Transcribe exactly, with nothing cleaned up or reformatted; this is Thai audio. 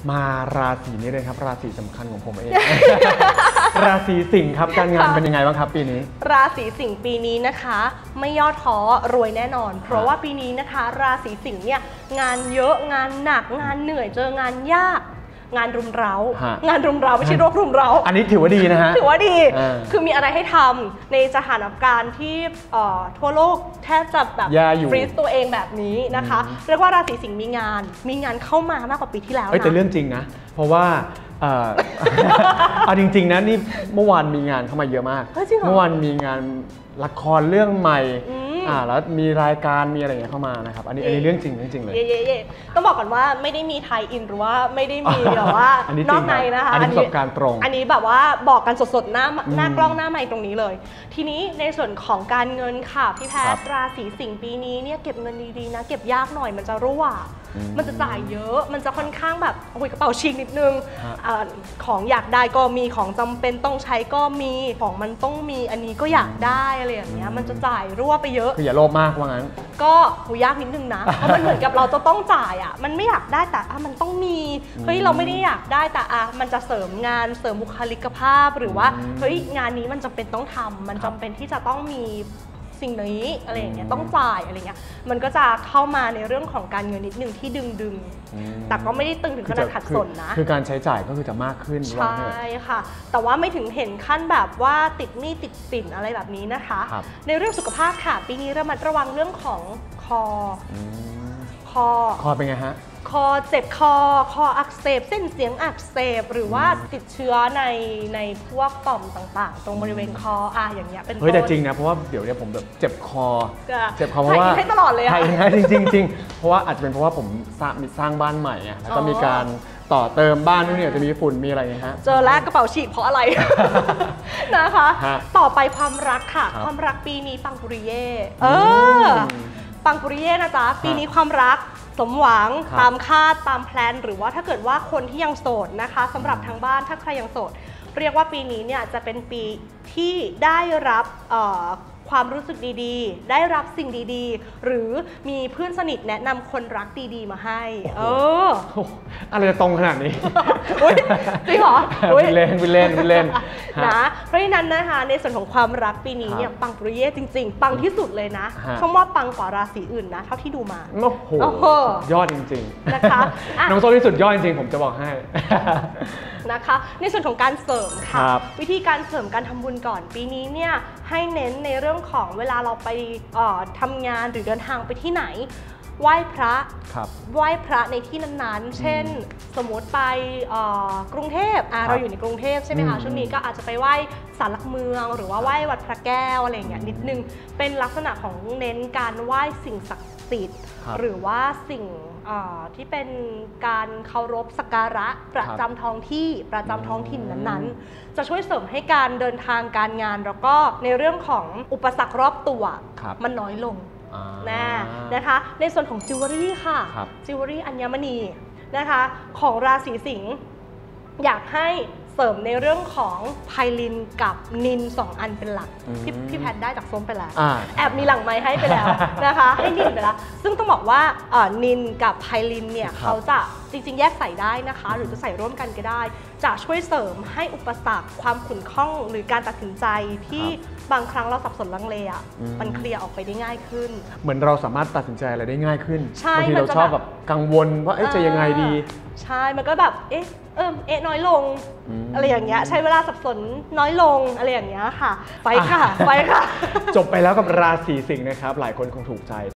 มาราศีนี้เลยครับราศีสำคัญของผมเอง ราศีสิงห์ครับการงานเป็นยังไงบ้างครับปีนี้ราศีสิงห์ปีนี้นะคะไม่ย่อท้อรวยแน่นอนเพราะว่าปีนี้นะคะราศีสิงห์เนี่ยงานเยอะงานหนักงานเหนื่อยเจองานยากงานรุมเร้างานรุมเร้าไม่ใช่โรครุมเร้าอันนี้ถือว่าดีนะฮะถือว่าดีคือมีอะไรให้ทำในสถานการณ์ที่ทั่วโลกแทบจะแบบฟรีซตัวเองแบบนี้นะคะเรียกว่าราศีสิงห์มีงานมีงานเข้ามามากกว่าปีที่แล้วนะแต่เรื่องจริงนะเพราะว่าเอาจริงๆนะนี่เมื่อวานมีงานเข้ามาเยอะมากเมื่อวานมีงานละครเรื่องใหม่อ่าแล้วมีรายการมีอะไรอย่างเงี้ยเข้ามานะครับอันนี้อันนี้เรื่องจริงเรื่องจริงเลยเย่ๆต้องบอกก่อนว่าไม่ได้มีไทยอินหรือว่าไม่ได้มีแบบว่านอกในนะคะอันนี้ประสบการณ์ตรงอันนี้แบบว่าบอกกันสดๆหน้าหน้ากล้องหน้าไมค์ตรงนี้เลยทีนี้ในส่วนของการเงินค่ะพี่แพทย์ราศีสิงห์ปีนี้เนี่ยเก็บเงินดีๆนะเก็บยากหน่อยมันจะรั่วมันจะจ่ายเยอะมันจะค่อนข้างแบบโอ้ยกระเป๋าชิงนิดนึงของอยากได้ก็มีของจำเป็นต้องใช้ก็มีของมันต้องมีอันนี้ก็อยากได้อะไรอย่างเงี้ยมันจะจ่ายรั่วไปเยอะคืออย่าโลภมากว่างั้นก็หูยากนิดนึงนะเพราะมันเหมือนกับเราจะต้องจ่ายอ่ะมันไม่อยากได้แต่อ่ะมันต้องมีเฮ้ยเราไม่ได้อยากได้แต่อ่ะมันจะเสริมงานเสริมบุคลิกภาพหรือว่าเฮ้ยงานนี้มันจำเป็นต้องทำมันจำเป็นที่จะต้องมีสิ่งนี้อะไรอย่างเงี้ยต้องจ่ายอะไรเงี้ยมันก็จะเข้ามาในเรื่องของการเงินนิดนึงที่ดึงดึงแต่ก็ไม่ได้ตึงถึงขนาดขัดสนนะคือการใช้จ่ายก็คือจะมากขึ้นใช่ค่ะแต่ว่าไม่ถึงเห็นขั้นแบบว่าติดหนี้ติดสินอะไรแบบนี้นะคะในเรื่องสุขภาพค่ะปีนี้ระมัดระวังเรื่องของคอคอคอเป็นไงฮะคอเจ็บคอคออักเสบเส้นเสียงอักเสบหรือว่าติดเชื้อในในพวกต่อมต่างๆตรงบริเวณคออ่ะอย่างเงี้ยเป็นต้นเฮ้ยแต่จริงนะเพราะว่าเดี๋ยวเนี่ยผมแบบเจ็บคอเจ็บคอเพราะว่าให้ตลอดเลยอะใช่จริงจริงเพราะว่าอาจจะเป็นเพราะว่าผมสร้างมีสร้างบ้านใหม่ไงแล้วก็มีการต่อเติมบ้านนู่นเนี่ยจะมีฝุ่นมีอะไรไงฮะเจอแล้วกระเป๋าฉีกเพราะอะไรนะคะต่อไปความรักค่ะความรักปีนี้ปังปุริเย่เออปังปุริเย่นะจ๊ะปีนี้ความรักสมหวังตามคาดตามแพลนหรือว่าถ้าเกิดว่าคนที่ยังโสดนะคะสำหรับทางบ้านถ้าใครยังโสดเรียกว่าปีนี้เนี่ยจะเป็นปีที่ได้รับความรู้สึกดีๆได้รับสิ่งดีๆหรือมีเพื่อนสนิทแนะนำคนรักดีๆมาให้เอออะไรจะตรงขนาดนี้จริงเหรอวิเล่นวิเล่นวิเล่นนะเพราะฉะนั้นนะคะในส่วนของความรักปีนี้เนี่ยปังปุริเย่จริงๆปังที่สุดเลยนะช่องว่าปังกว่าราศีอื่นนะเท่าที่ดูมาโอ้โหยอดจริงๆนะคะน้องโซ่ที่สุดยอดจริงๆผมจะบอกให้นะคะในส่วนของการเสริมค่ะวิธีการเสริมการทำบุญก่อนปีนี้เนี่ยให้เน้นในเรื่องของเวลาเราไปทำงานหรือเดินทางไปที่ไหนไหว้พระไหว้พระในที่นั้นๆเช่นสมมติไปกรุงเทพเราอยู่ในกรุงเทพใช่ไหมคะช่วงนี้ก็อาจจะไปไหว้ศาลหลักเมืองหรือว่าไหว้วัดพระแก้วอะไรอย่างเงี้ยนิดนึงเป็นลักษณะของเน้นการไหว้สิ่งศักดิ์สิทธิ์หรือว่าสิ่งที่เป็นการเคารพสักการะประจำท้องที่ประจำท้องถิ่นนั้นๆจะช่วยเสริมให้การเดินทางการงานแล้วก็ในเรื่องของอุปสรรครอบตัวมันน้อยลงนะนะคะในส่วนของจิวเวลรี่ค่ะจิวเวลรี่อัญมณีนะคะของราศีสิงห์อยากให้เสริมในเรื่องของไพลินกับนินสองอันเป็นหลักพี่พี่แพทได้จากส้มไปแล้วแอบมีหลังไม้ให้ไปแล้วนะคะให้นินไปแล้วซึ่งต้องบอกว่านินกับไพลินเนี่ยเขาจะจริงๆแยกใส่ได้นะคะหรือจะใส่ร่วมกันก็ได้จะช่วยเสริมให้อุปสรรคความขุ่นข้องหรือการตัดสินใจที่บางครั้งเราสับสนลังเลอ่ะมันเคลียร์ออกไปได้ง่ายขึ้นเหมือนเราสามารถตัดสินใจอะไรได้ง่ายขึ้นบางทีเราชอบแบบกังวลว่าจะยังไงดีใช่มันก็แบบเอ๊ะเออเอ๊ะน้อยลงอะไรอย่างเงี้ยใช้เวลาสับสนน้อยลงอะไรอย่างเงี้ยค่ะไปค่ะไปค่ะจบไปแล้วกับราศีสิงห์นะครับหลายคนคงถูกใจ